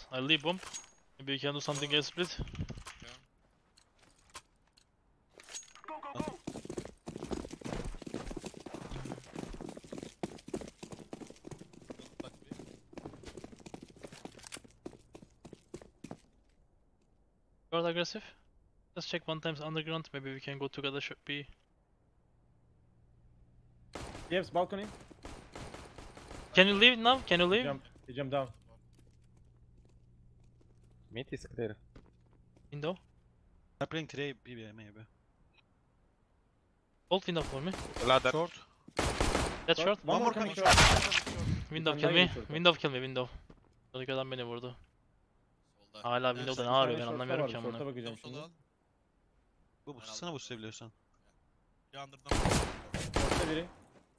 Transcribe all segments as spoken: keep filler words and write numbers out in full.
I leave bomb. Maybe we can do something else split. Guard aggressive. Let's check one times underground. Maybe we can go together. Should be. Yes, balcony. Can you leave now? Can you leave? Jump, he jump down. Mid is clear. Window. I'm playing today, B B maybe. Hold window for me. Ladder. Short. That's short. One, One more more coming coming short. Window Bir kill tane me. daha geliyor Window kill me. Window. Sonraki adam beni vurdu. Solda. Hala Evet, window'da ne solda. arıyor ben Short'ta anlamıyorum var, ki short'a amına. bakacağım Solda şimdi. al. Bu bu sana bu seviyorsan. Bir under'dan Short'ta biri.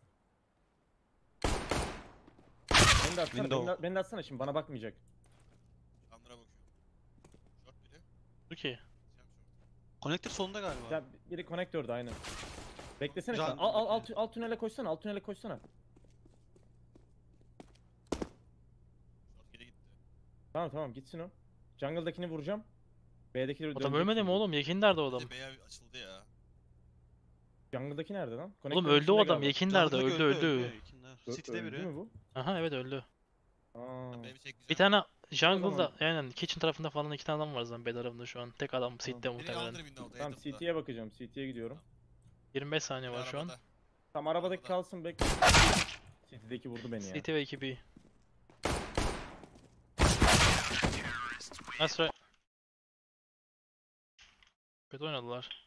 Beni de atsana, Window. beni de, beni de atsana şimdi bana bakmayacak. under'a bakıyorum. Short biri. Okey. Sen short. Connector solunda galiba. Ya biri konektörde aynen. Beklesene Can- sen. Al al alt, alt tünele koşsana, alt tünele koşsana. Short geri gitti. Tamam tamam gitsin o. Jungle'dakini vuracağım. B'dekileri Adam ölmedi mi oğlum? Yekin nerede o Bir adam? de B'ye açıldı ya. Jungle'daki nerede lan? Oğlum Konektörün öldü o içinde adam. galiba. Yekin nerede? Canlı Öldü öldü. İkinden. Ö- City'de öldü biri. mü bu? Aha evet öldü. Aa. Ben B'yi çekeceğim. Bir tane O jungle'da zaman- aynen kitchen tarafında falan iki tane adam var zaten B tarafında şu an. Tek adam City'de Biri muhtemelen. under window'da. Tamam Header'da. C T'ye bakacağım. C T'ye gidiyorum. yirmi beş saniye Biri var şu an. arabada. Tam arabadaki Arabada. kalsın bekle. C T'deki vurdu beni ya. City ve iki B. That's right. Kötü oynadılar.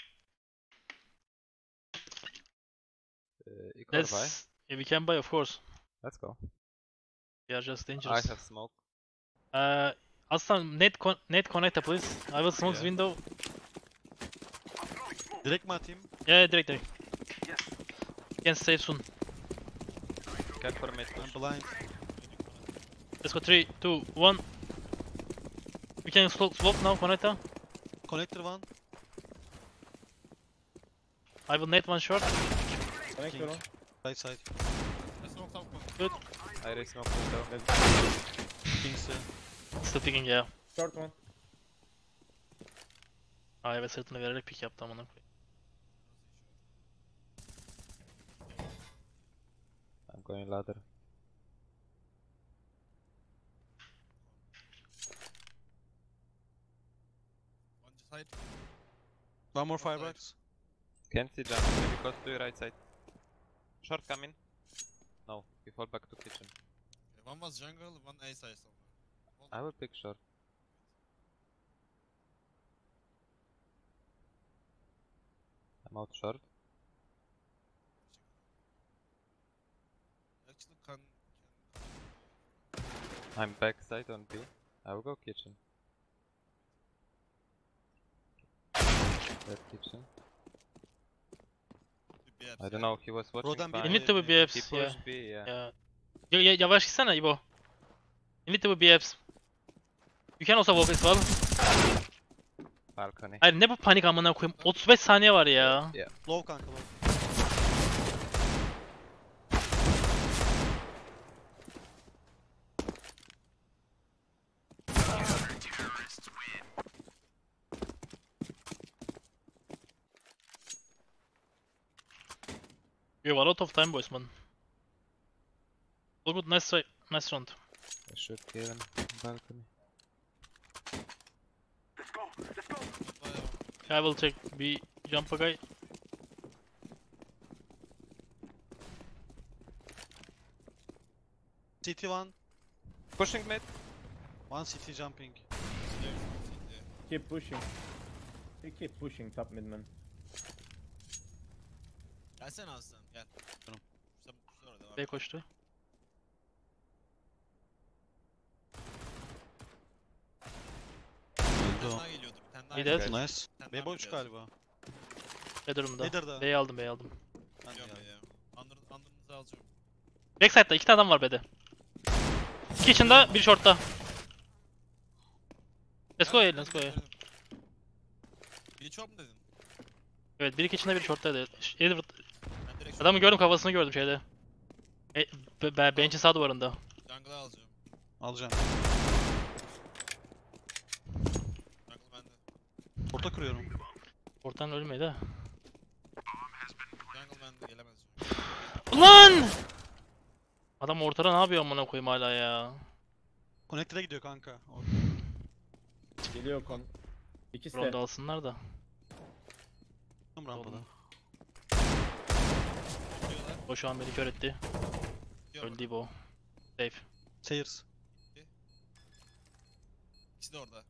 Uh, equal buy. Let's... Yeah, we can buy of course. Let's go. We are just I dangerous. have smoke. Uh, Aslan net con net connector please. I will smoke Yeah. window. Direkt mi atayım? Yeah, direkt direkt. You can save soon. Cat for mid I'm push. blind. Let's go three, two, one. We can slow swap now connector. Connector one. I will net one short. Konektör o. Right side. Let's smoke top one. I raise smoke window. Kings'e. Still picking yeah. Short one. Aa evet sırtını vererek pick yaptı amına koyayım. I'm going ladder. One side. One more Outside. firebox. Can't see jump. Maybe close to your right side. Short come in. No, we fall back to kitchen. Okay, one was jungle, one A side somewhere. Hold I on. will pick short. I'm out short. Actually can, I'm backside on B. I will go kitchen. That kitchen. can I don't know, he was watching Rodan fine. You need to be B He Fs yeah. pushed B, yeah. Yeah. Ya, ya, yavaş gitsene İbo. You need to be B Fs. You can also walk as well. Balcony. Hayır ne bu panik amına koyayım. otuz beş saniye var ya. Low kanka low. We have a lot of time boys man. All good, nice try, nice round. I should kill him. Balcony. I will check B jump a guy. City one. Pushing mid. One city jumping. Keep pushing. You keep pushing top mid man. Gelsene Aslan gel. Tamam. Sen sonra devam. B koştu. Bir Öldü tane o. daha geliyordu. Bir tane daha İyi geliyordu. de- Nice. Bir tane B daha boş geliyordu. galiba. B durumda. Nether'da. B'yi aldım B'yi aldım. Ben de Biliyorum ya. ya. Under, under'ınızı alacağım. Backside'da iki tane adam var B'de. İki içinde, bir short'ta. Let's go Nerede, A, let's go A. nerede, nerede? Biri çok mu dedin? Evet, bir iki içinde bir short'taydı. Edward, Ben direkt adamı gördüm, kafasını gördüm şeyde. E, be, be, bench'in sağ duvarında. jungle'ı alacağım. Alacağım. Orta kuruyorum. Ortadan ölmedi ha. Jungle bende gelemez. Ulan! Adam ortada ne yapıyor amına koyayım hala ya. Connector'a gidiyor kanka. O- Geliyor kon. İkisi Ronda de. alsınlar da. Tam rampada. Diyorlar. O şu an beni kör etti. Diyor Öldü bu. Safe. Stairs. İkisi de orada.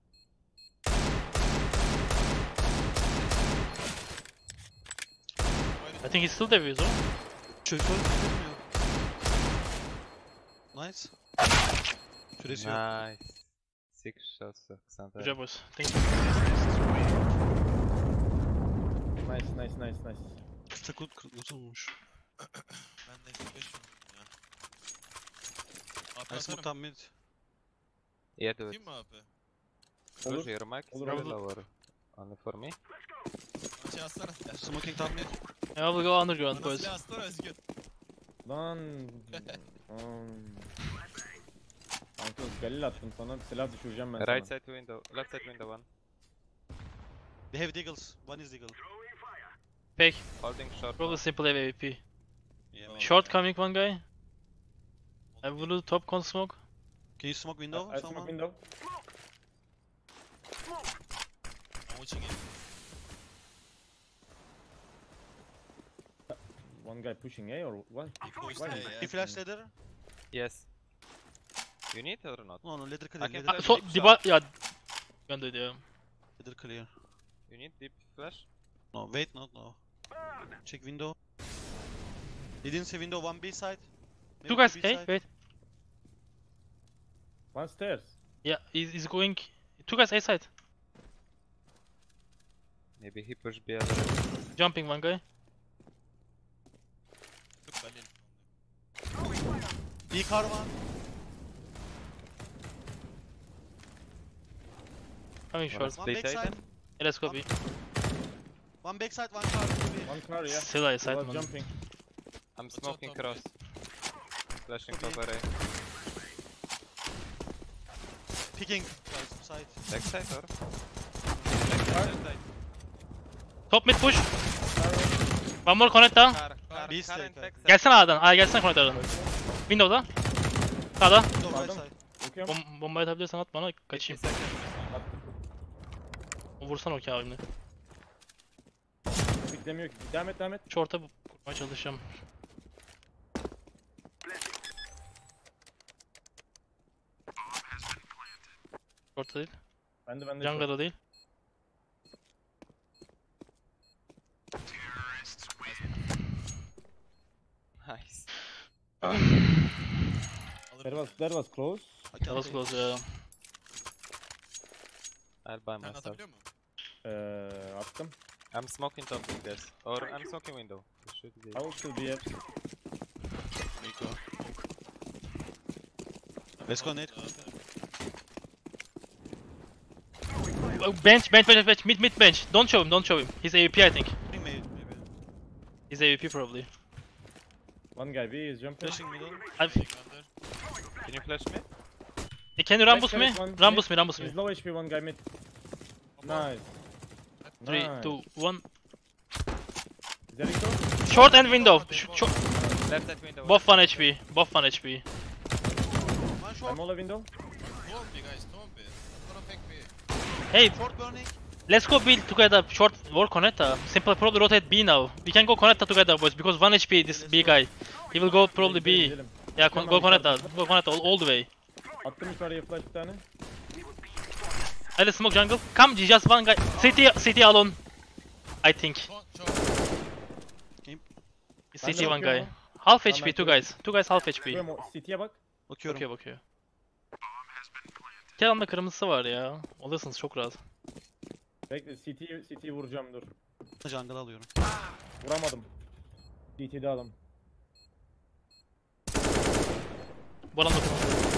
I think he's still defuse o. Çöz çöz bilmiyor. Nice. Süresi yok. Nice. Six shots of Good Xander. job boys. Thank you. Nice nice nice nice. Çok good olmuş. Ben de beş vurdum ya. A P I smoke atarım. top mid. Yeah, do it. Atayım mı A P? Olur. Push your mic, it's Olur, very olur. lower. Only for me. Bana şey atsana. Smoking top mid. Yeah, we'll go underground Bana boys. silah atsana Özgür. Lan. Hmm. Kanka galil attım sana, silah düşüreceğim ben Right sana. side window, left side window one. They have deagles. One is deagle. Fake. Holding short. Probably one. simple A W P. Yeah, man. Short coming one guy. I will top con smoke. Can you smoke window? I Someone? smoke window. I'm watching it. One guy pushing A or what? He pushed Why? A, yeah. He flash ladder? Yes. You need or not? No no ladder clear. Okay. Ladder, Ah, so Deep diba ya. Ben de diyorum. ladder clear. You need deep flash? No wait not no. Check window. They didn't say window one B side. Maybe Two guys B A. side. Wait. One stairs. Yeah, he's, he's going. Two guys A side. Maybe he pushed B other. Jumping one guy. Çok belli. B car one. Coming short. One They backside. tighten? Yeah, let's go B. One backside one car. B. One car yeah. Still A He side was man. jumping. I'm Watch out, smoking top cross. guys. Flashing Okay. top array. Picking guys side. Backside or? Backside, backside. Top mid push. One more connect down. Car, car, B car stay, and car. backside. Gelsene A'dan. A gelsene connector'dan. Window'da. Sağda. Window right Aldım. side. Bakıyorum. Bom bombayı atabilirsen at bana kaçayım. fifty seconds. Vursan o kağıdını. Beklemiyor ki. Devam et devam et. Short'a kurmaya çalışacağım. Short'ta değil. Ben de ben de. short. Jungle'da değil. Nice. Alırım That bir was tane. that was close. I That can was take. close ya. I'll buy Bir tane myself. atabiliyor muyum? Eee attım. I'm smoking top guys. Or I'm smoking window. You should be. I will still be F. We go. Let's go Nate. Oh, Bench, bench, bench, bench, mid, mid, bench. Don't show him, don't show him. He's A W P, I think. Maybe maybe. He's A W P probably. One guy B is jumping. Flashing middle. I've... Under. Can you flash me? Eh, Can you rambus me? Backside one, Rambus me, mid. rambus me. He's low H P, one guy mid. Nice. three, Nice. two, one. Is that it though? Short and window. Sh short. Left side window. Both one H P. Both one H P. One short. I'm all a window. Don't be guys, don't be. I'm gonna fake me. Hey, Short burning. let's go build together. Short war connector. Simple probably rotate B now. We can go connector together, boys, because one H P this B guy. He will go probably Gidelim, B. gidelim. Yeah, con go connector. Go connector all, all the way. Attım yukarıya flash bir tane. I'll smoke jungle. Come, just one guy. City, city alone. I think. Short, short. City one guy. bakıyorum. Half Tamam, H P, ben two görüyorum. guys. Two guys half H P. Bakıyorum o City'ye bak. Bakıyorum. Bakıyor bakıyor. İki adamda kırmızısı var ya. Alırsınız çok rahat. Bekle City'yi City'yi vuracağım dur. Jungle alıyorum. Vuramadım. City'de adam. Bu adam da kırmızı.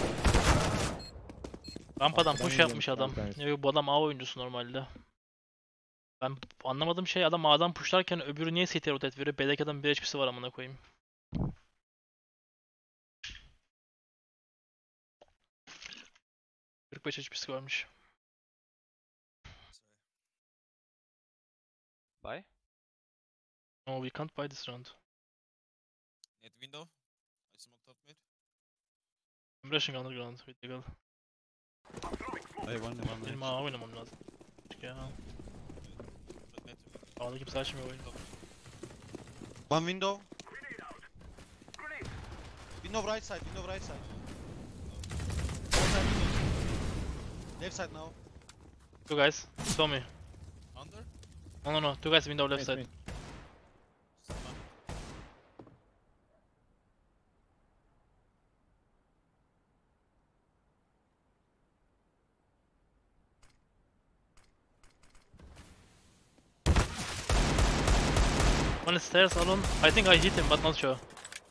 Rampadan Arkadan push geliyormuş yapmış adam. bir tanesi. Yok bu adam A oyuncusu normalde. Ben anlamadığım şey adam A'dan pushlarken öbürü niye City'ye rotate veriyor? B'deki adam bir H P'si var amına koyayım. kırk beş H P'si varmış. Buy? No, we can't buy this round. Net window. I smoked up mid. I'm rushing underground with the girl. Hey, one, one, Benim one. ağa oynamam lazım. Ya. But net window. Ağda kimse açmıyor oyunu. One window. Window right side, window right side. Left side now. Two guys, saw me. Under. No, no, no. Two guys window left Nice side. mid. Stun. One is stairs alone. I think I hit him, but not sure.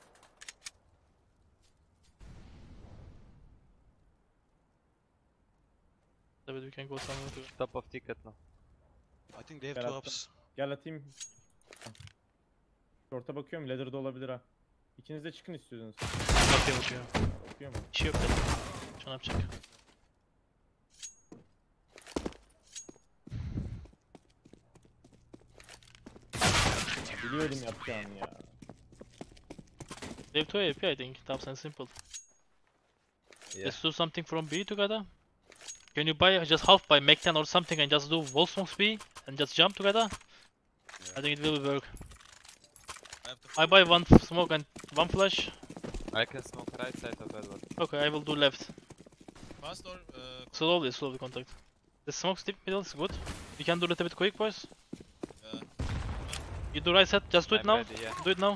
David, we can go somewhere to. Top of ticket now. I think they have Gel two attım. ups. Gel atayım. Short'a bakıyorum. Ladder'da olabilir ha. İkiniz de çıkın istiyorsunuz. Bakıyor bakıyor. Bakıyor mu? Bir şey yok dedim. Şu an yapacak. Biliyordum yapacağını ya. They have two A P, I think. Tough and simple. Yeah. Let's do something from B together. Can you buy just half by Mech ten or something and just do wall smokes B and just jump together? I think it will work. I have to. I buy one f- smoke and one flash. I can smoke right side of Edward. Okay, I will do left. Fast or uh, Slowly, slowly contact. The smoke deep middle is good. We can do it a bit quick, boys. uh, You do right side, just do it I'm now. ready, yeah. Do it now.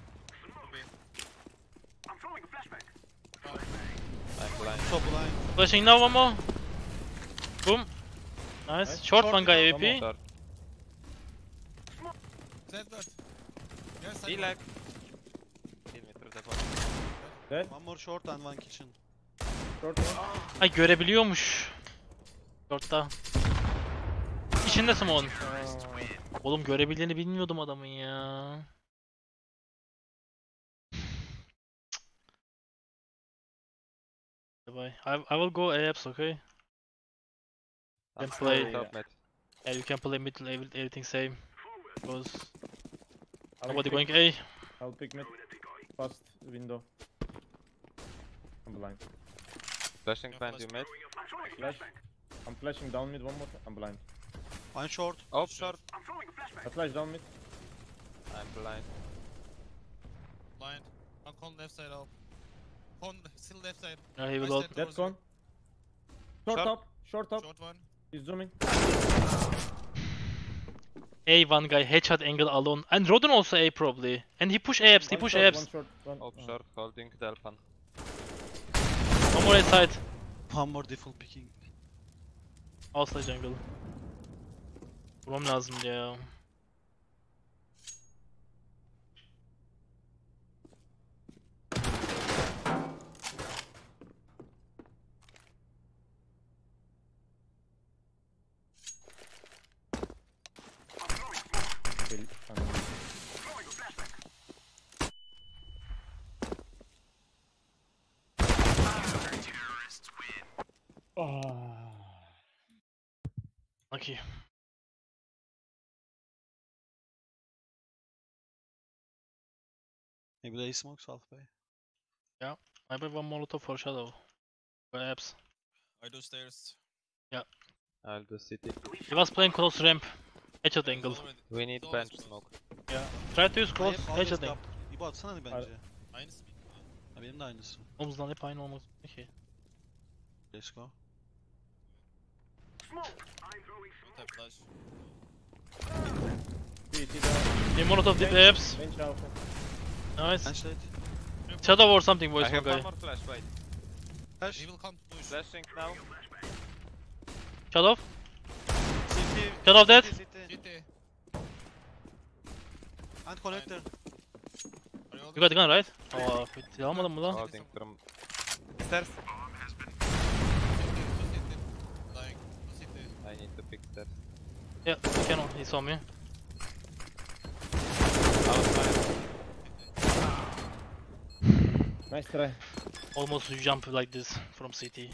I'm blind. Top line. Flashing now, one more. Boom. Nice. Nice. Short, Short one guy is A P. Short. Zed that. Yes, He I like. Kill me through the ball. Dead. One more short and one kitchen. Short mu? Ay görebiliyormuş. Short'ta. İçinde smoke'un. Aa, Oğlum görebildiğini bilmiyordum adamın ya. Bye. I I will go A apps, okay? I'm Can play. smoking top mid. Yeah, you can play middle, every- everything same. Because I'll nobody pick- going A. I'll pick mid. Fast window. I'm blind. Flashing Yeah, plant flash. you mid. Flash. I'm flashing down mid one more time. I'm blind. One short. Oh, short. I flash down mid. I'm blind. blind. One con left side up. Con still left side. Yeah, he will Right ult. side Dead towards con. Short Short. top. Short you. top. Short one. He's zooming. A one guy headshot angle alone. And Rodon also A probably. And he push A apps, he One push short, A apps. One short. One. Op oh. short holding Delpan. One more inside. One more default picking. Asla jungle. Vurmam lazım ya. Del- Anladım. Ah. Lucky. Maybe they smoke south bay. I buy one molotov for shadow. By apps. I do stairs. I'll do city. He was playing close ramp. Headshot angle. Already. We need Always bench close. smoke. Try to use close Hep always headshot angle. gap. İbo atsana bir bence. Aynısı mı? Ha, benim de aynısı. Omuzdan hep aynı olmaz ki. Let's go. Don't have flash. C T down. Bir molotov deep apps. Bench alpha. Nice. Translate. Shadow or something boys I one have one guy. more flash, wait. Flash. He will come push. Flashing now. Shadow. City. Shadow dead. City, city. City. And connector. Are you You got the gun right? Aa, bitti almadın mı lan? Holding from stairs. City, city. Lying. City. I need to pick stairs. Yeah, he can, he saw me. Outside. Nice try. Almost jump like this from C T.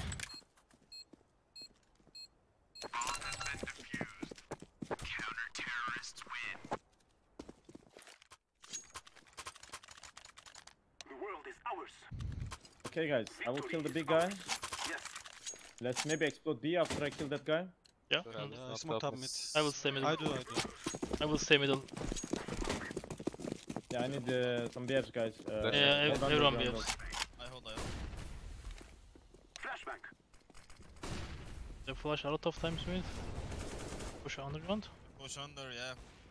Okay, guys, I will kill the big guy. Let's maybe explode B after I kill that guy. Yeah. Sure, and I'll Uh, not smoke top open. mid. I will stay middle. I do, I do. I will stay middle. Yeah, I need uh, some B Fs, guys. Uh, Yeah, ev- hold on, everyone hold on, B hold Fs. on. I hold, I hold. They flash a lot of times mid. Push underground. Push under, yeah.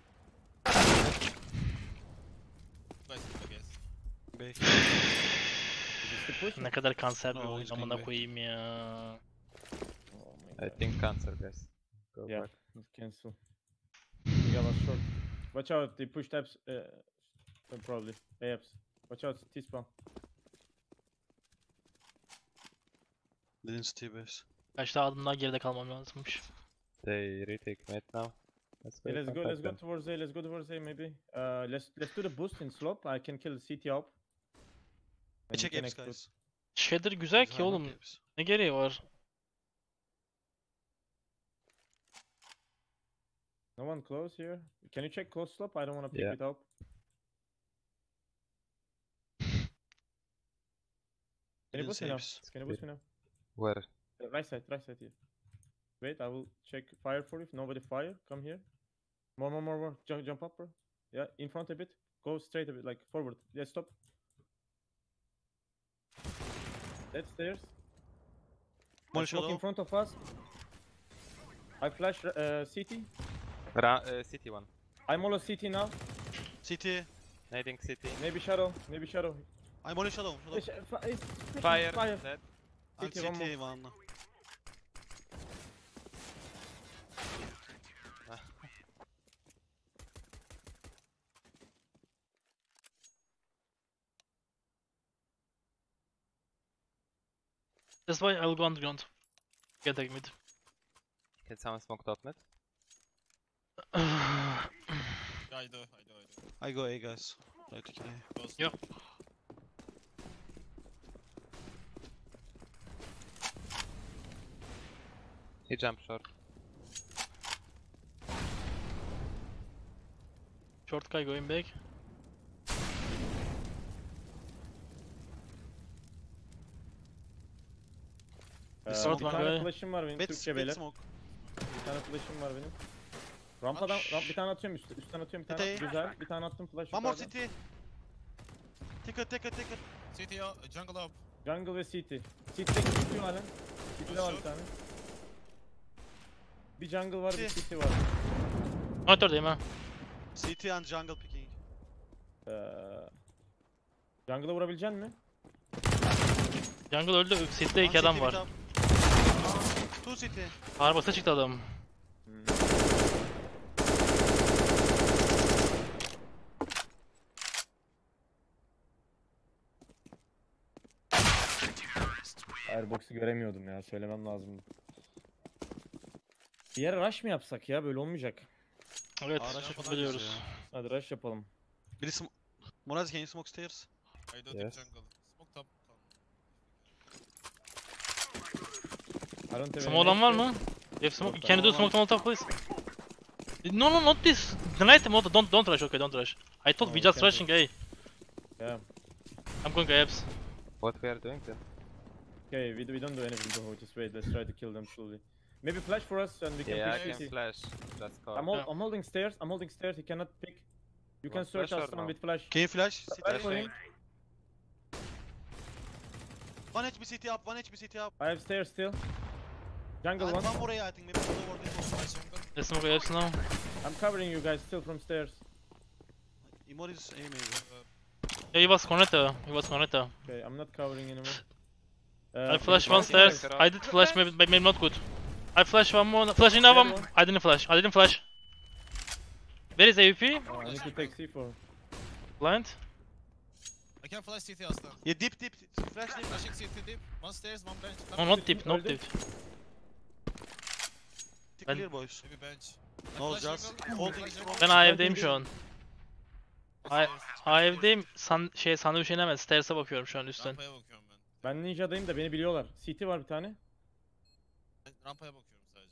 Guys, I guess. B. Is this the push? Ne kadar kanser bir No, oyun he's amına going B. koyayım ya. Oh my I god. think cancer, guys. Go Yeah, back. let's cancel. Yeah, was short. Watch out, they push tabs. Uh, uh, probably. A Fs. Watch out, T-spawn. Didn't see base. Kaç daha adım daha geride kalmam lazımmış. They retake mid now. Let's go. Okay, let's go, contact let's go them. towards A, let's go towards A maybe. Uh, let's let's do the boost in slope. I can kill C T up. I And check you can apes, explode. guys. Shader güzel Guys, ki I oğlum. mark apes. Ne gereği var? No one close here. Can you check close slope? I don't want to pick Yeah. it up. Can you Didn't boost see me now? apes. Can you boost me now? Where? Uh, Right side, right side here. Wait, I will check fire for you. If nobody fire, come here. More, more, more, more. Jump, jump up, bro. Yeah, in front a bit. Go straight a bit, like forward. Yeah, stop. Dead stairs. One I smoke in shadow. front of us. I flash uh, C T. Ra uh, city one. I'm all C T now. C T. Nading city. Maybe shadow. Maybe shadow. I'm only shadow. shadow. Eh, sh- fi- eh, freaking Fire. Fire. Dead. I'm C T, one C T one. That's why I will go underground. Get that mid. Can someone smoke top mid? Yeah, I do, I do, I do. I go A, guys. Try to kill A. Close. Yeah. He jumped short. Short guy going back. Ee, Short bir one tane guy. flash'ım var benim Mid, Türkçe mid beyler. smoke. Bir tane flash'ım var benim. Rampadan ramp, bir tane atıyorum üstten, üstten atıyorum bir tane. Detay. Güzel. Bir tane attım flash One more yukarıdan. city. Ticket, ticket, ticket. C T, uh, jungle up. Jungle ve C T. C T'de tutuyor hala. C T'de var bir tane. Bir jungle var, bir C T. C T var. Monitordayım ha. C T and jungle picking. Ee, Jungle'a vurabilecek mi? Jungle öldü. City'de iki One adam C T var. mid up. Two C T. Arabasına çıktı adam. Hmm. Airbox'u göremiyordum ya, söylemem lazımdı. Bir yere rush mı yapsak ya, böyle olmayacak. Evet, Araç yapabiliriz biliyoruz. ya. Hadi rush yapalım. Biri sm Muraz, can you smoke stairs? I do Yes. deep jungle. Smoke top. top. I don't have Smoke any olan var nades. mı? If smoke, Yok, can you do tamam. smoke molotov please? No no not this. Deny the molotov. Don't don't rush. Okay, don't rush. I thought No, we we just can't rushing A. Yeah. I'm going abs. What we are doing then? Okay, we, we don't do anything bro, just wait, let's try to kill them slowly. Maybe flash for us and we can Yeah, I pick can C T. flash. Just call. I'm, hold, Yeah. I'm holding stairs, I'm holding stairs, he cannot pick. You can Want search flash or Aslan no? with flash. Can you flash? C T. Flash for him. One H P C T up, one H P C T up. I have stairs still. Jungle And one. one more A, I think. Maybe one over this one. Nice jungle. Let's smoke abs now. I'm covering you guys still from stairs. Immor is A maybe. Uh, Yeah, he was Cornetto. He was Cornetto. Okay, I'm not covering anymore. Uh, I flash can you one flash stairs. Right. I did flash, maybe maybe not good. I flash one more. Flashing now one. one. I didn't flash. I didn't flash. Where is A W P? Oh, I need to take C four. Blind. I can flash C T Aslan. Yeah, deep, deep. Flash deep. Flashing C T deep. One stairs, one bench. No, Come not deep. Not Öldü. deep. Tick Ben- clear boys. Maybe bench. I No, flash just jungle. holding Flash strong. jungle. Ben A evdeyim şu an. Stairs. A evdeyim. San şey sandviç inemez. Stairs'e bakıyorum şu an üstten. Rampaya bakıyorum ben. Ben ninja'dayım da beni biliyorlar. C T var bir tane. Ben rampaya bakıyorum sadece.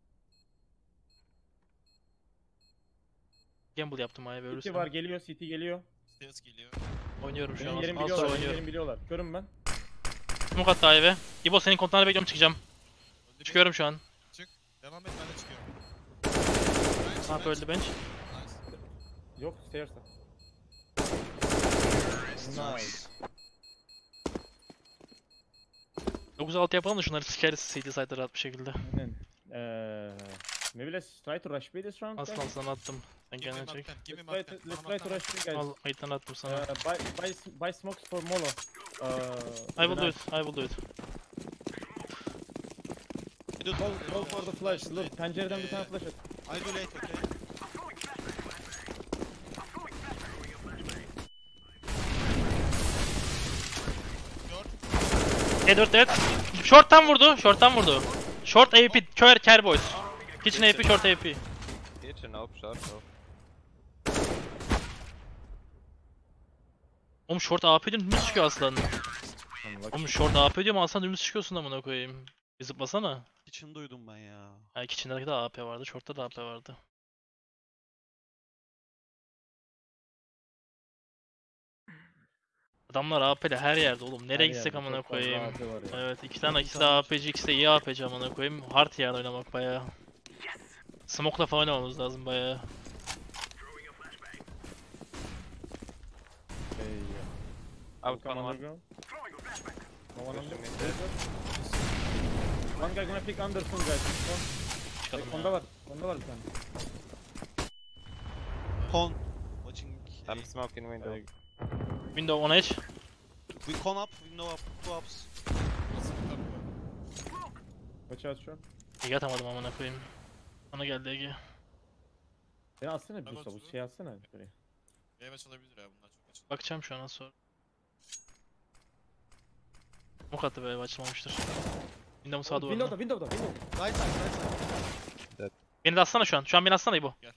Gamble yaptım A'ya C T ölürsem. var, geliyor, C T geliyor. Stairs geliyor. Oynuyorum şu Benim an. yerimi Az sonra biliyorlar, benim oynuyorum. yerimi biliyorlar. Körüm ben. Smoke attı eve. İbo senin kontağını bekliyorum, çıkacağım. Öldü bir. Çıkıyorum şu an. Çık. Devam et, ben de çıkıyorum. Ne yapıyor, öldü bench? Nice. Yok, stairs'ta. Nice. dokuz altı yapalım da şunları sikeriz C T side'da rahat bir şekilde. Aynen. Eee, maybe let's try to rush B this round. Aslan guys. sana attım. Sen Give me kendine mark çek. ten, give me Let's try mark to, ten. let's Bana try to mark rush B guys. Al, ayıdan attım sana. Uh, buy, buy, s- buy smokes for Molo. Uh, I will do it, I will do it. I do, Go, go for the flash. Look, pencereden bir tane Ee, flash at. I do late, okay? Short. Edward dead. Short'tan vurdu, short'tan vurdu. Short A P, kör care boys. Kitchen A P, short A P. Kitchen, op, short, op. Oğlum short A P diyorum, dümdüz çıkıyor aslan. Tamam, bak. Oğlum short A P diyorum, aslan dümdüz çıkıyorsun amına koyayım. Bir zıplasana. Kitchen duydum ben ya. Ha, kitchen'deki de A P vardı, short'ta da A P vardı. Adamlar A P'li her yerde oğlum. Nereye Her gitsek yerde amına çok fazla koyayım. A P var ya. Evet, iki tane ikisi de A P C, ikisi de iyi A P C amına koyayım. Hard yani oynamak bayağı. Smoke'la falan oynamamız lazım bayağı. Hey, Out, come one, one. underground. No one under. Pushing mid. One guy gonna pick under soon guys. Çıkalım Onda ya. var. Onda var bir tane. Con. Watching. I'm smoking window. Ee, Window on edge. We con up, window up, two ups. Nasıl bir kapı var? Watch out şu an. Ege atamadım amına koyayım. Bana geldi Ege. Beni atsana bir Double boost bu two. şey atsana buraya. Game açılabilir ya, bunlar çok açıldı. Bakacağım şu an az sonra. Smoke attı be, açılmamıştır. Window'un sağ duvarına. Window'da, Window'da, Window'da. Right side, right side. Beni de atsana şu an. Şu an beni atsana İbo. We'll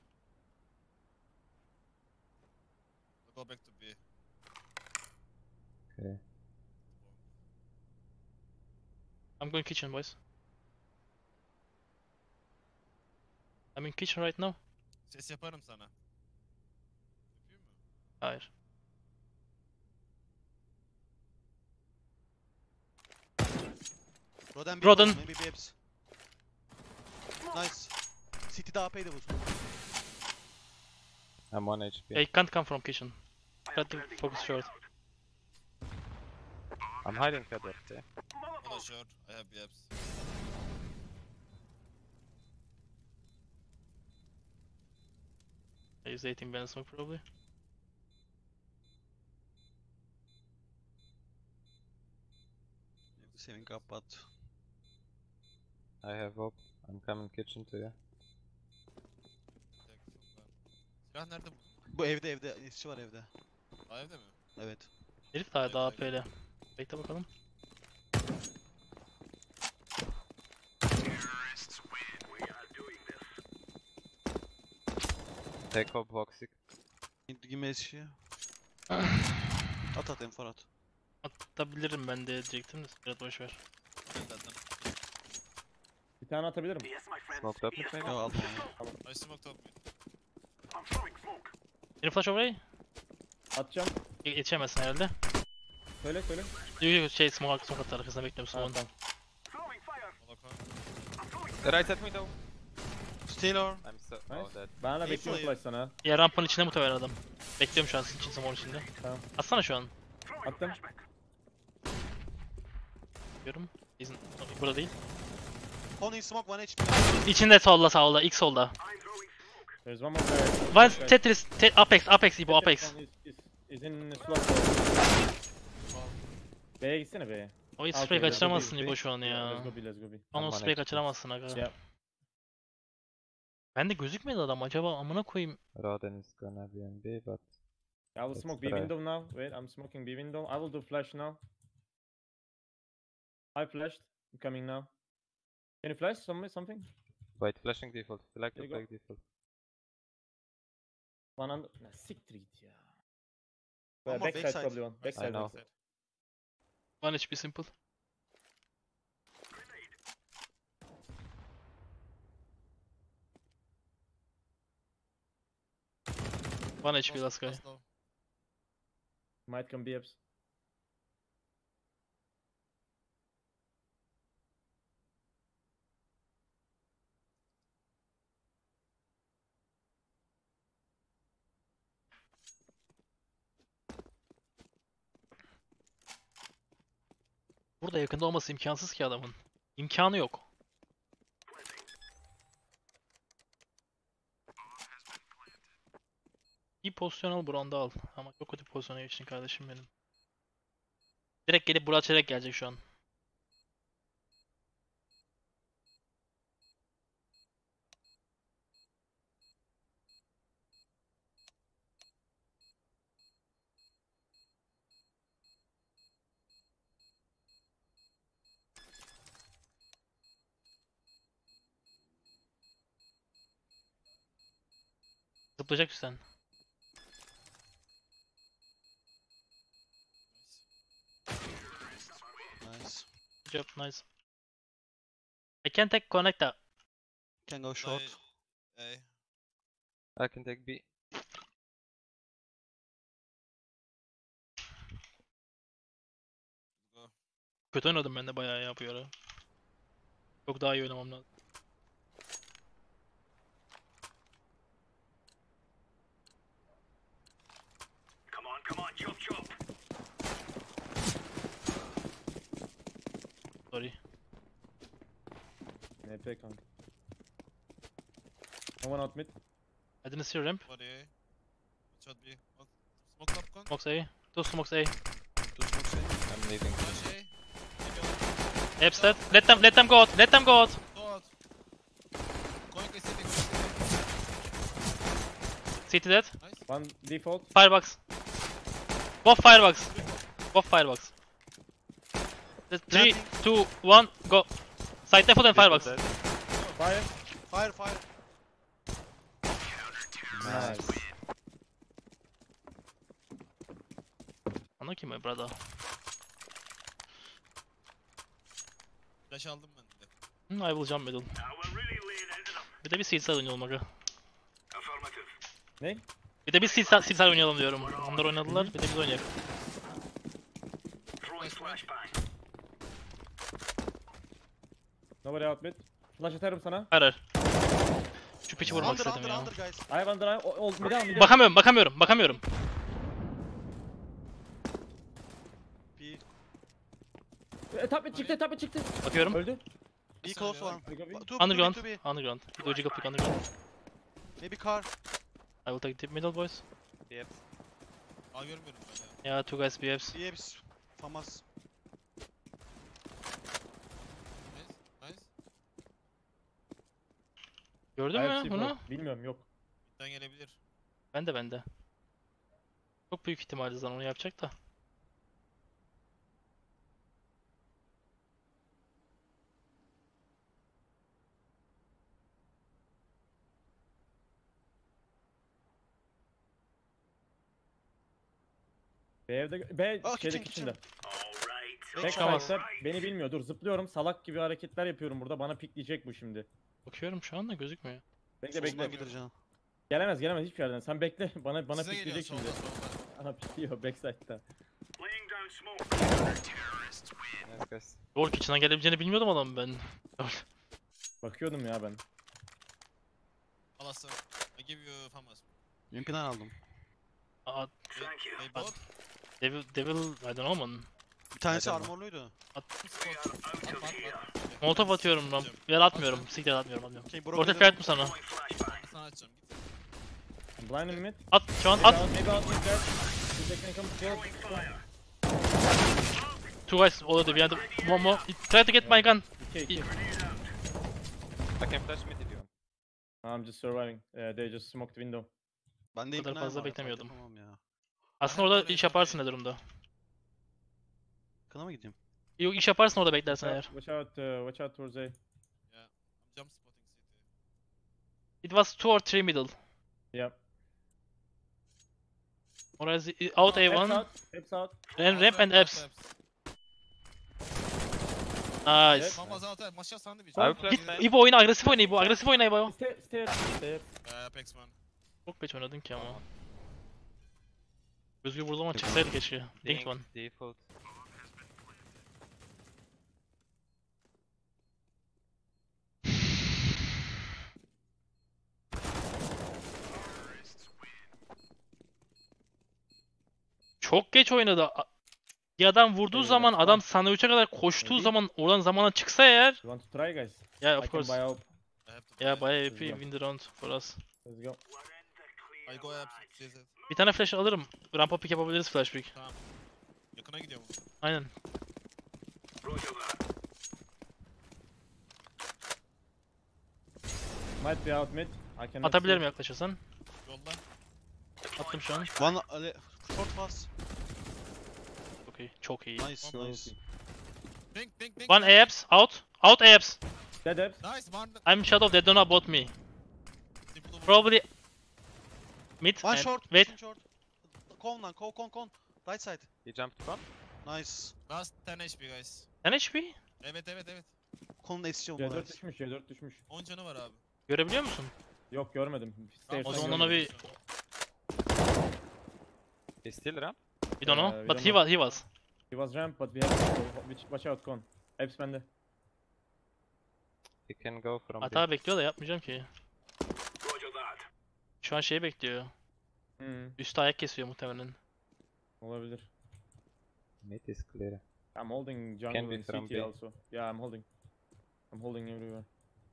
go back to B. Okay. I'm going kitchen boys. I'm in kitchen right now. Ses yaparım sana. Yapayım mı? Hayır. Roden, Roden. Roden. Maybe Babes. Nice. City'de A P'ydi bu. I'm one H P. I can't come from kitchen. Try to focus short. I'm hiding Edward, okay? Bana short. I have B Fs. I use eighteen band smoke probably. Saving up, but I have op. I'm coming kitchen to you. Tek solda. Silah nerede bu? bu evde evde işçi var evde. Aa, evde mi? Evet. Herif daha Evet, daha A evet. P'li. Bekle bakalım. Take op, Voxic. Give me eşya. At at enfor at. Atabilirim ben de diyecektim de biraz boş ver. Ben zaten. Bir tane atabilirim. Smoked up mid maybe? Yo aldım onu. I smoke top mid. Beni flash over'ı Atacağım. yetişemezsin herhalde. Söyle söyle. Yok yok şey smoke smoke attı arkasında bekliyorum Tamam, smoke'un. tamam. Moloko. Right side window. Still or? I'm so. Nice. Oh, dead. Ben de İyi bekliyorum play. flash sana. Ya rampanın içinde muhtemelen adam. Bekliyorum şu an sizin için smoke'un içinde. Tamam. Atsana şu an. Attım. Diyorum. İzin. Burada değil. Con in smoke one H P. İçinde solda sağda, ilk solda. There's one more guy. One Tetris, te Apex, Apex İbo, Apex. Is, is, is in slot. B'ye gitsene B'ye. O hiç Okay, spray let's go kaçıramazsın B. İbo şu an Yeah, ya. Let's go B, let's go B. Onu o Aman spray ekmek. kaçıramazsın aga. Yeah. Ben de gözükmedi adam acaba amına koyayım. Roden is gonna be in B, but I will Let's smoke B try. window now. Wait, I'm smoking B window. I will do flash now. I flashed. I'm coming now. Can you flash some, something? wait, flashing default. Select There the you go. flag default. One under. Nah, siktir git ya. One Uh, more backside backside. probably one. Backside. know. backside. One H P simple. One H P Close, last guy. close low. Might come B ups. Burada yakında olması imkansız ki adamın. İmkanı yok. İyi pozisyon al, Brand'ı al. Ama çok kötü pozisyona geçtin kardeşim benim. Direkt gelip Burak Çelik gelecek şu an. Zıplayacak üstten. Nice. Good job, nice. I can take connect up. Can go short. A. I can take B. Go. Kötü oynadım ben de bayağı ya bu ara. Çok daha iyi oynamam lazım. Sorry. N P kanka. No one out mid. I didn't see ramp. Body A. Shot B. One. Smoke top con. Smokes A. Two smokes A. Two smokes in. I'm leaving. Flash A. Maybe out. Apps dead. Let them let them go out. Let them go out. Go out. Going A city. City dead. Nice. One default. Firebox. Both firebox. Both firebox. Three, two, one, go. Side default and firebox. Fire. Fire, fire. Nice. Unlucky my brother. Flash aldım ben de. Hmm, I will jump middle. Bir de bir seedside oynayalım aga. Ne? Bir de bir seedside seedside oynayalım diyorum. Onlar oynadılar, bir de biz oynayalım. Flash mid. Nobody out mid. Flash atarım sana. Hayır hayır. Şu piçi vurmak Under, istedim under, ya. under guys. I have under. Old mid down mid. Bakamıyorum, bakamıyorum, bakamıyorum. B. E, Top mid çıktı, top mid çıktı. Bakıyorum. Öldü. B close one. Hadi go B. Two, two B, Underground, two B. underground. Bir de ucu kapıyı underground. Maybe car. I will take tip middle boys. Yep. A görmüyorum ben ya. Yeah, two guys B Fs. B Fs. Famas. Nice. Nice. Gördün I have mü C bunu? four. Bilmiyorum yok. Midden gelebilir. Ben de ben de. Çok büyük ihtimalle zaten onu yapacak da. B evde B Aa, şeydeki kitchen, içinde. Tek çıkamaz. Backside'da beni bilmiyor. Dur zıplıyorum. Salak gibi hareketler yapıyorum burada. Bana pikleyecek bu şimdi. Bakıyorum şu anda gözükmüyor. Bekle Soldan bekle. gelir canım. Gelemez gelemez hiçbir yerden. Sen bekle. Bana bana Size geliyor pikleyecek şimdi. solda solda. Aha pikliyor backside'da. Nice guys. Door kitchen'a gelebileceğini bilmiyordum adamın ben. Bakıyordum ya ben. Alasın. I give you famas. Mümkünden aldım. Aa, They both. Devil, Devil, I don't know man. Bir tanesi Nereden armorluydu. Spot. Atma atma. Molotov atıyorum lan. Ya atmıyorum. Siktir atmıyorum atmıyorum. Okay, Orta broken. fiyat mı sana? Sana açacağım git. Blind mid. At şu an Maybe at. out, maybe out mid guys. Two second come field. Two guys already behind the one more. Try to get my gun. İki iki. I can flash mid if you want. I'm just surviving. Uh, they just smoked window. Ben de Bu kadar imkanım fazla var, beklemiyordum. Tamam ya. Aslında orada iş yaparsın ne durumda? Kana mı gideyim? Yok iş yaparsın orada beklersin eğer. Watch out, uh, watch out towards A. I'm jump spotting city. It was two or three middle. Yep. Or is it out A Apps one. out. Apps out. And ramp and apps. Evet. Nice. Famas out there. Maşa sandviç. I will flash Git time. İbo oyna, agresif oyna İbo, agresif oyna İbo. Stairs, stairs, stairs. Uh, Apex one. Çok geç oynadın ki ama. Özgür vurdu ama çıksaydı keşke. Think one. Default. Çok geç oynadı. A- Bir adam vurduğu Evet, zaman that's adam fine. sandviçe kadar koştuğu Maybe. zaman oradan zamana çıksa eğer. You want to try, guys? Yeah, I of can course. buy up. I have to Yeah, buy. buy A Let's P go. win the round for us. Let's go. I go up. C Z. Bir tane flash alırım. Rampa pick yapabiliriz flash pick. Yakına gidiyorum. Aynen. Might be out mid. I can. Atabilirim yaklaşırsan. Yolda. Attım şu an. One uh, le- short pass. Çok iyi. Çok iyi. Nice, nice. Pink, pink, pink. One A Ps out. Out A Ps. Dead apps. Nice, one. I'm shadow. They don't know about me. Simple over. Probably mid. One and- short. Wait. pushing short. Con lan, con, con, con. Right side. He jumped con. Nice. Last ten H P guys. ten H P. Evet evet evet. Con'un S C C olmalı. dört düşmüş. C dört düşmüş. on canı var abi. Görebiliyor musun? Yok görmedim. Tamam, o Stairs'ten zaman ona görmedim. bir- He's still ramp. We don't Uh, know. we But don't he know. was. He was. He was ramp but we have to go. Watch- Watch out con. Apps bende. He can go from Hata bekliyor da yapmayacağım ki. Şu an şeyi bekliyor. Hmm. Üstü ayak kesiyor muhtemelen. Olabilir. B. Mid is clear. I'm holding Can jungle be and from C T B. also. Yeah, I'm holding. I'm holding everywhere.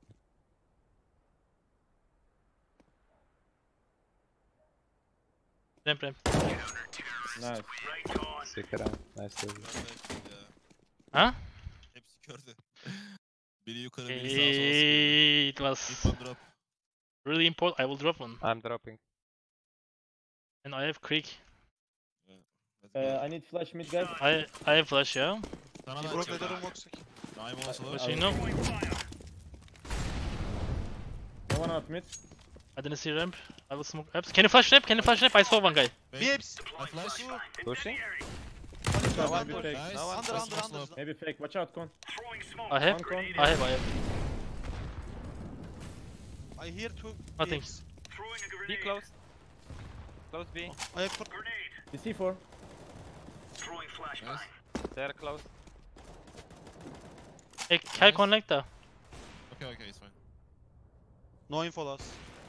Ramp ramp. Nice. Stick around. Nice to Gördü hepsi ya. Ha? Hepsi gördü. Biri yukarı biri sağa sola sıkıyor. Hey, it was İlk one drop. really important. I will drop one. I'm dropping. And I have creek. Let's go. Uh, I need flash mid guys. I I have flash ya. Sana He da broke atacağım. leather room box. I'm also low. Flashing no. No one out mid. I didn't see ramp. I will smoke apps. Can you flash ramp? Can you flash ramp? I saw one guy. Wait, B Apes. I flash. Pushing. Shot, one maybe more. fake. Nice. No one. Under, Nice, under, nice, under. nice. Maybe fake. Watch out con. I have. One con. I have. I have. I hear two. Nothing. Apes. B close. Close B. I have four. The C four. Nice. They're close. Hey, can I connect da? Okay okay it's fine. No info last.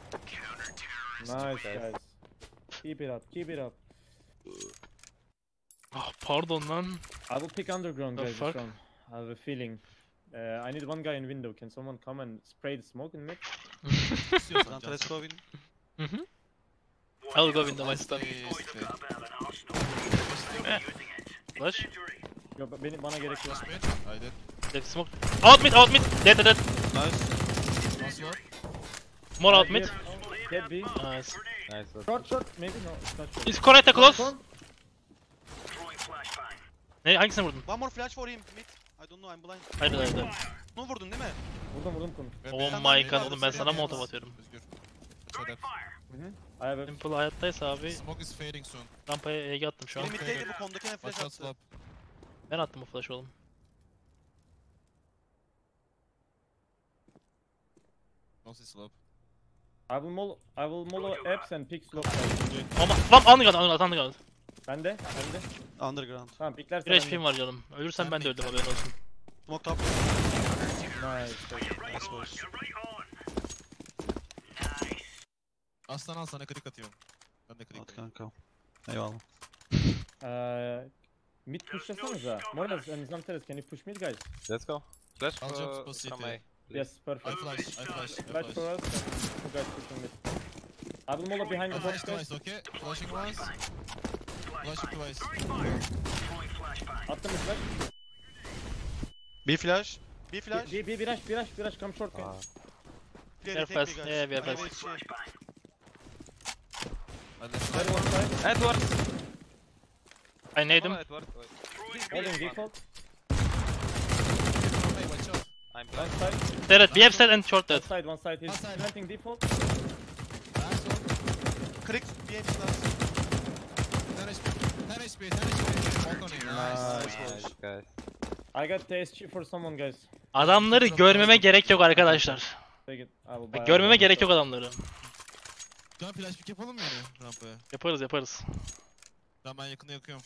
Nice guys. Keep it up. Keep it up. Ah, pardon lan. I will pick underground The guys. fuck? This round. I have a feeling. Uh, I need one guy in window. Can someone come and spray the smoke in mid? İstiyorsan Grant, can let's sen. go in. Mhm. I will go in the my Nice, stuff. nice, okay. Flash. Yo, ba- benim bana gerek yok. Flash mid. I did. Left smoke. Out mid. Out mid. Dead dead dead. Nice. One slot. More out Uh, mid. here. Get B. Nice. Nice. one. Short short. Maybe no. It's not short. Is connected close. Con. Ne hangisini vurdun? One more flash for him. Mid. I don't know, I'm blind. Haydi haydi. No vurdun değil mi? Vurdum vurdum konu. Ve Oh benim- my benim god vardı, oğlum ben senin sana yanında. molotov atıyorum. Özgür. So that I have a Simple hayattaysa abi smoke is fading soon. rampaya E G attım şu an. Benim middeydi bu kondakine flash Watch out attı. slap. Ben attım o flash oğlum. No see slap. I will mol I will molo apps and pick slope. Ama lan underground underground underground. Bende. Bende. Underground. Tamam pikler Bir H P'm var canım. Ölürsem ben de öldüm haberin olsun. Smoke top. Nice. Nice boys. Aslan al sana krik atıyorum. Ben de krik At atıyorum. kanka. Eyvallah. Uh, mid pushlasanıza. Moras and Zamteres, can you push mid guys? Let's go. Flash I'll jump for, to from city. A. Yes, I perfect. flash, I flash, I Flash for flash. us. You guys pushing mid. I will molo behind the I box flashed guys. twice, okay? Flashing once. Flashing twice. Attım bir flash. B flash. B flash. Bir bir bir rush bir rush bir rush come short. Ah, Clear, They're take fast. me, guys. Yeah, we are I fast. will share. I left Very one side. Edward. I need him. Oh, Edward. Wait. Please be Holding Edward. default. Hey, watch out. I'm One blind. side. Dead. We have set and short One dead. side. One side. He's One side. planting default. Last one. Crick. B Apes last. ten H P. ten H P. ten H P. Smoke on him. Nice. Nice. Nice guys. I got T S G for someone guys. Adamları görmeme gerek yok arkadaşlar. Take it. I will buy. Görmeme gerek yok adamları. Şu an flash pick yapalım mı yine rampaya? Yaparız yaparız. Tamam ben yakını yakıyorum.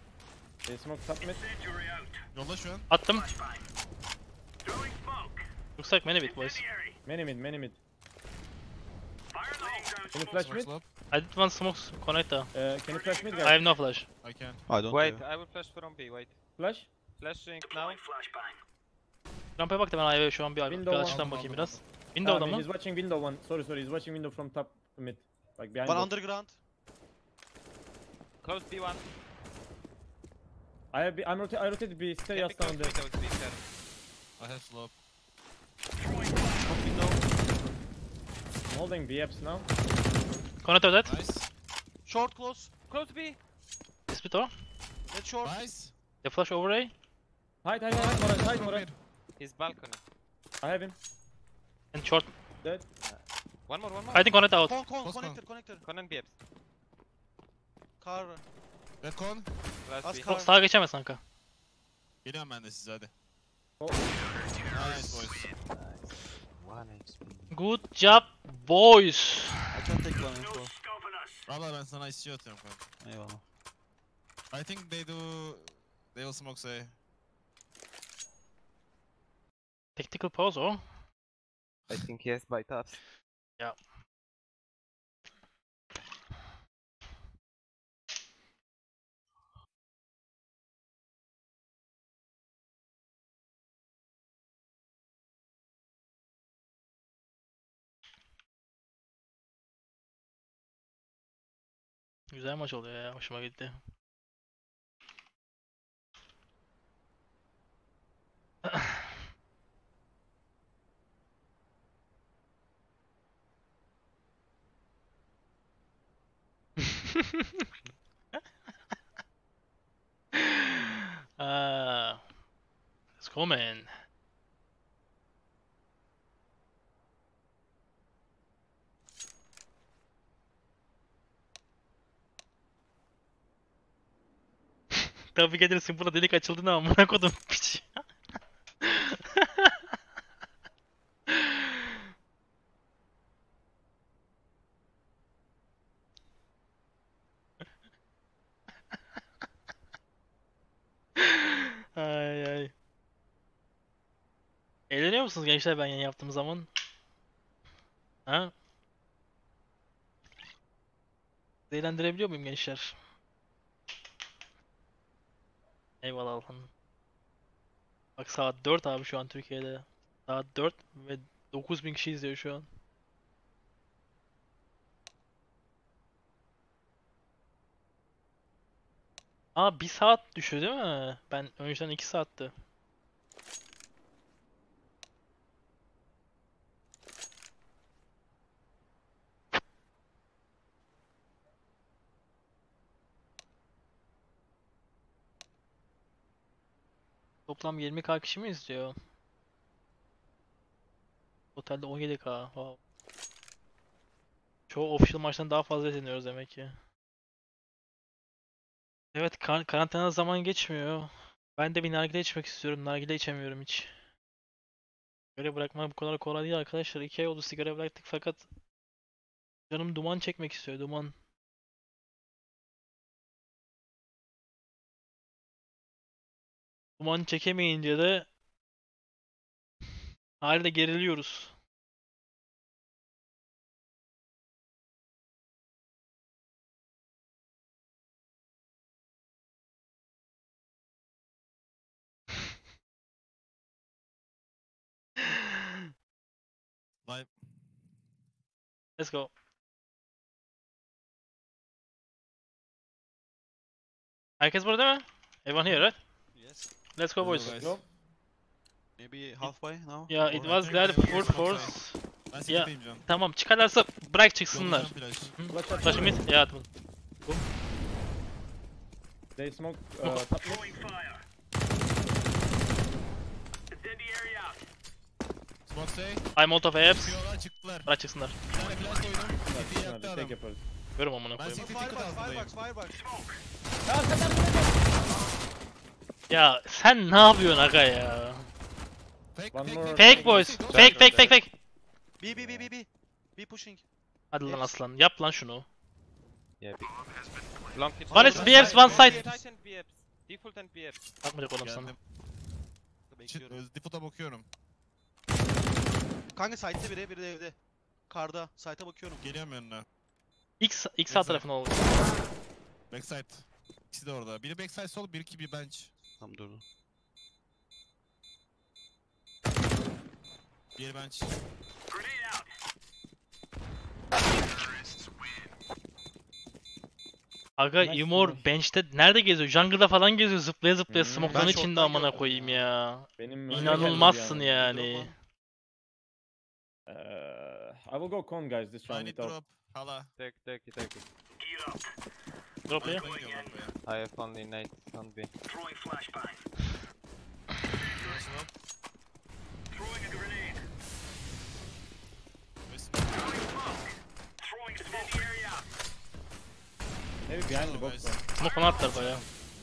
They smoke top mid. Yolda şu an. Attım. Looks like many bit boys. Many mid, many mid. Can you flash Smoke mid? slope. I did one smoke connect though. Uh, can you flash mid, guys? I have no flash. I can. I don't Wait, care. I will flash from B, wait. Flash? Flashing now. Rampaya bak da ben Ayva'ya şu an bir, bir Window açıdan one. bakayım biraz. Ah, Window'da he's mı? watching window one. Sorry, sorry, he's watching window from top mid. Like behind One box. underground. Close B one. I have, I'm rotate, I rotate B, stay Can us be close down there. windows, be careful. I have slope. Top window. I'm holding B apps now. Connector dead. Nice. Short close. Close B! Split o. Dead short. Nice. The flash over A. Hide, hide, hide, hide, Moran, hide, Moran. He's balcony. I have him. And short. Dead. One more, one more. I think connect out. Con, con, Close connector, connector. Conan B apps. Car. Dead con. Last Az B. kal- Çok sağa geçemez kanka. Geliyorum ben de size hadi. Oh. Nice boys. One H P. Good job boys. I can take one info. Valla ben sana istiyor atıyorum kanka. Eyvallah. I think they do... They will smoke say. Tactical pause o. I think he has by taps. Yeah. Güzel maç oluyor ya, hoşuma gitti. Ah, let's go man. Tabii gelirsin buna delik açıldı ne amına kodum piç. Ay ay. Eğleniyor musunuz gençler ben yayın yaptığım zaman? Ha? Eğlendirebiliyor muyum gençler? Eyvallah lan. Bak saat dört abi şu an Türkiye'de. Saat dört ve dokuz bin kişi izliyor şu an. Aa bir saat düşüyor değil mi? Ben önceden iki saatti. Toplam yirmi bin kişi mi izliyor? Otelde on yedi bin. Wow. Çoğu official maçtan daha fazla izleniyoruz demek ki. Evet, kar karantina zaman geçmiyor. Ben de bir nargile içmek istiyorum. Nargile içemiyorum hiç. Sigara bırakmak bu kadar kolay değil arkadaşlar. iki ay oldu sigara bıraktık fakat canım duman çekmek istiyor. Duman. Duman çekemeyince de halde geriliyoruz. Live. Let's go. Herkes burada mı? Everyone here, right? Yes. Let's go Let's boys. go, guys. Go. Maybe halfway now. Yeah, Or- it was think glad they for will force. Ben Ya. sikeyim canım. Tamam çıkarlarsa bırak çıksınlar. Yollayacağım flash. Hı? Flash at Flash mid. Ya atın. They smoke uh, top mid. Smoke say. I'm out of apps. Çıkıyorlar çıktılar. Bırak çıksınlar. Bir tane flash koydum. Bir Hadi, yaktı tek adam. yaparız. Görüm amına Ben koyayım. siktir Firebox, ticket altındayım. firebox, firebox. Ya sen ne yapıyorsun aga ya? Fake, One fake, more. fake. Fake boys. Don't Fake see, fake don't fake see. fake. B, B, B, B, B. B pushing. Hadi lan Yes. aslan. Yap lan şunu. Yeah, B. Long hit. One is B apps, one side. Titan B apps. Default and B apps. Bakmayacak oğlum sana. Geldim. Shit, Bekliyorum. öz- default'a bakıyorum. Kanka site'de biri, biri de evde. Karda. Site'a bakıyorum. Geliyorum yanına. İlk, ilk sağ Neyse. tarafına oldu. Backside. İkisi de orada. Biri backside sol, bir iki bir bench. Tamam dur. Diğeri bench. Aga Nice, Imor nice. bench'te nerede geziyor? Jungle'da falan geziyor zıplaya zıplaya Hmm. smoke'ların Ben içinde short'tan amına gördüm koyayım ya. ya. Benim İnanılmazsın yani. yani. Uh, I will go con guys this I round need without. drop. Hala. Take, take it, take it. Drop Ben ya. gidiyorum I buraya. have only nade on B. Flash up. Maybe behind the box. Guys. one. Smoke bana atlar baya.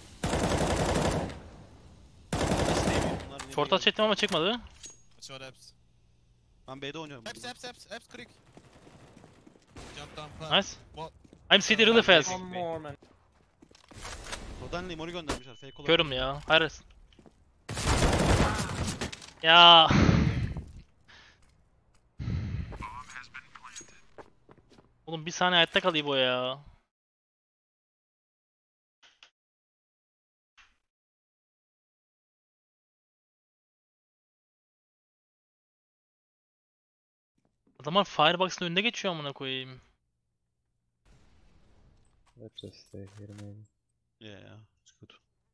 Short'a çektim ama çıkmadı. Watch out apps. Ben B'de oynuyorum. Apps apps apps apps crick. Jump down plant. Nice. What? I'm city really fast. One more man. Oradan Limor'u göndermişler. Fake olarak. Körüm ya. Hayır. Ya. Oğlum bir saniye hayatta kalayım o ya. Adamlar Firebox'ın önünde geçiyor amına koyayım. Let's just stay here maybe. Yeah, yeah. It's good.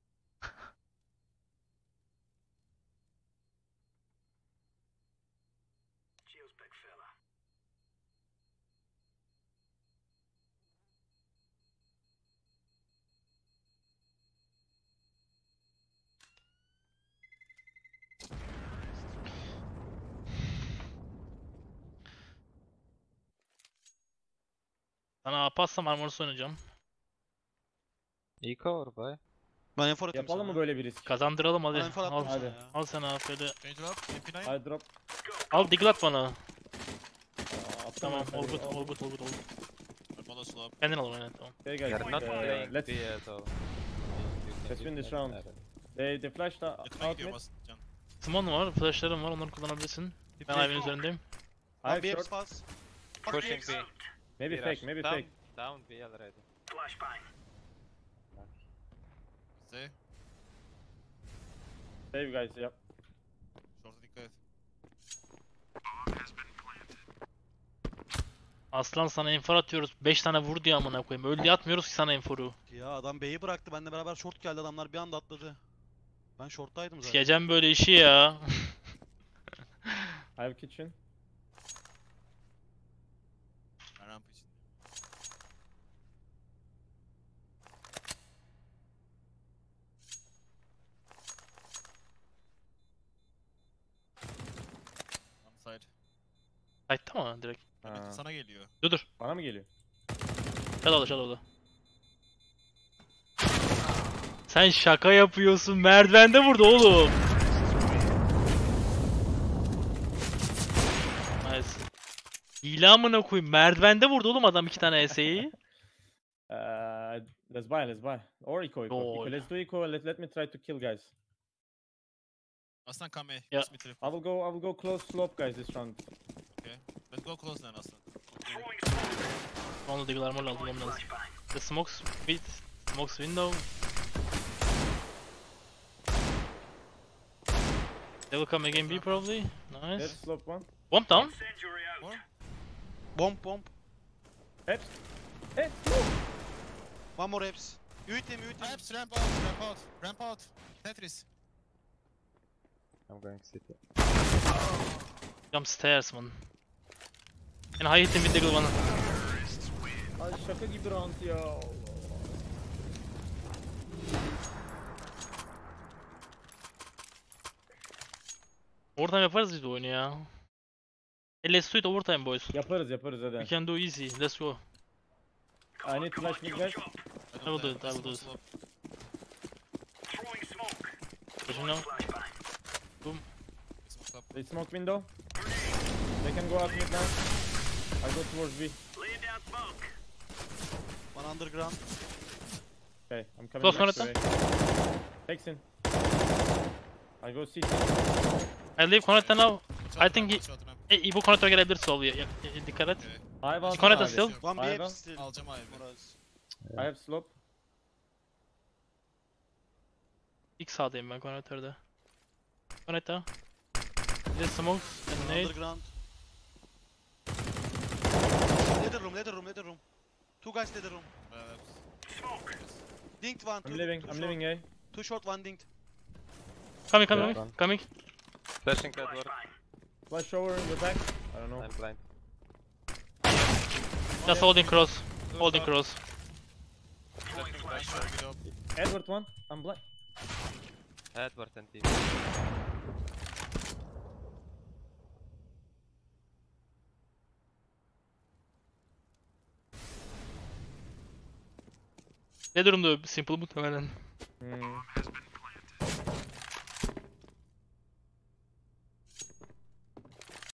Sana apassam armorsuz oynayacağım. Eco or buy? Ben enfor atayım Yapalım sana. mı böyle bir risk? Kazandıralım Ben hadi. enfor Al, attım sana Hadi. ya. al sen afeli. Can you drop? M P nine? I drop. Al diggle at bana. Aa, attım Tamam, ben all seni. good, all good, all good, all good. I'm all slow. Kendin al oyna tamam. Okay They guys, are not uh, playing let's B at all. You can let's win use this that round. arrow. they they flashed out, Yakına out gidiyorum mid. aslında Can. Smon var, flashlarım var, onları kullanabilirsin. Bir Ben play- Ivy'nin üzerindeyim. I Lan have bir short. hepsi faz. Pushing B. Maybe B fake, rush. maybe down, fake. Down B already. Stay. Save guys, yep. Short'a dikkat et. Aslan sana enfor atıyoruz. beş tane vur diye amına koyayım. Öyle diye atmıyoruz ki sana enforu. Ya adam B'yi bıraktı. Benimle beraber short geldi. Adamlar bir anda atladı. Ben short'taydım zaten. Sikeceğim böyle işi ya. I have kitchen. Ben ramp için. One side. Sight'ta mı direkt? Evet, Ha. sana geliyor. Dur dur. Bana mı geliyor? Shadow'da Shadow'da. Sen şaka yapıyorsun. Merdivende vurdu oğlum. Nice. Hile amına koyayım. Merdivende vurdu oğlum adam iki tane S A'yi. Uh, let's buy, let's buy. Or eco, eco. Lol. eco. Let's do eco. Let let me try to kill guys. Aslan come A. Yeah. Let's meet I will go. I will go close slope guys this round. Let's go close then Aslan. Onu diggle armor lazım onun lazım. The smokes mid, smokes window. They will come again B probably. Nice. Let's slope one. Bomb down. More? Bomb bomb. Heps. Heps. One more hepsi. Üitim üitim. Apps, ramp out, ramp out, ramp out. Tetris. I'm going city. Jump stairs man. And high hit him with diggle bana. Ay şaka gibi round ya. Allah Allah. Overtime yaparız biz bu oyunu ya. Hey, let's do it overtime boys. Yaparız yaparız hadi. We can do easy. Let's go. I need flash mid guys. I will don't do have- it, I will do it. slow. Pushing now. Smoke up. They smoke window. They can go out mid now. I go towards B. One underground. Okay, I'm coming Close back one to A. Takes in. I go C. I leave connector now. Watch I out think ramp, he- watch out ramp. E, bu konektör gelebilir sol ya. ya- ya- Dikkat et. Okay. I have Connect also us still. Ivy. One B Ivan. F still. Alacağım abi. Moraz. I have slope. İlk sağdayım ben konektörde. Konekta. Bir de smokes and nade. Underground. Leather room, leather room, leather room. Two guys leather room. Evet. Dinked one, two, I'm leaving. two I'm short. leaving A. Two short, one dinked. Coming, coming, Yeah. coming. coming. Flashing Edward. Flash over in the back. I don't know. I'm blind. Just holding cross. Two Holding short. cross. Flashing Flash blind. short video. Edward one. I'm blind. Edward and T. Ne durumda simple muhtemelen. Hmm.